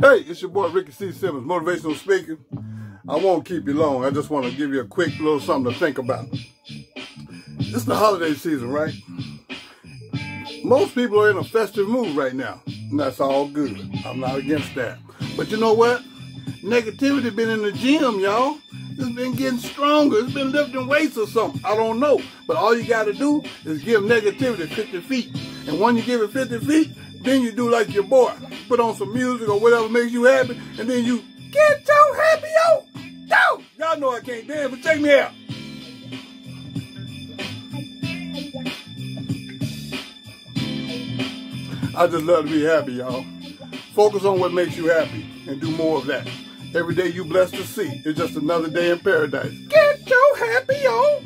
Hey, it's your boy Ricky C. Simmons, motivational speaker. I won't keep you long. I just want to give you a quick little something to think about. It's the holiday season, right? Most people are in a festive mood right now, and that's all good. I'm not against that. But you know what? Negativity been in the gym, y'all. It's been getting stronger. It's been lifting weights or something. I don't know. But all you got to do is give negativity 50 feet. And when you give it 50 feet, then you do like your boy. Put on some music or whatever makes you happy, and then you get your happy out. Yo! Y'all know I can't dance, but check me out. I just love to be happy, y'all. Focus on what makes you happy and do more of that. Every day you blessed to see is just another day in paradise. Get your happy on.